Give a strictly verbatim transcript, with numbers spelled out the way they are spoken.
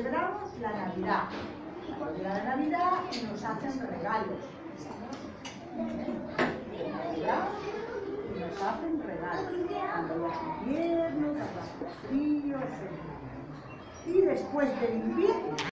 celebramos la Navidad. Cuando llega la Navidad nos hacen regalos. ¿Eh? Navidad nos hacen regalos. Cuando llega invierno, nos hacen frío, etcétera. Y después del invierno